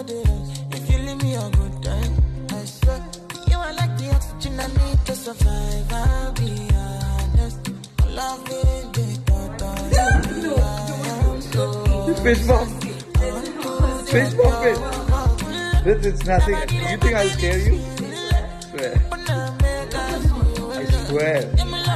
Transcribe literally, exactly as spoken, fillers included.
the end. If you leave me a good time, I swear. You are like the oxygen I need to survive. I'll be honest. Love it, the thought of you. I am so Fish bump. Fish bump it. This is nothing. You think I'll scare you? Swear. I swear.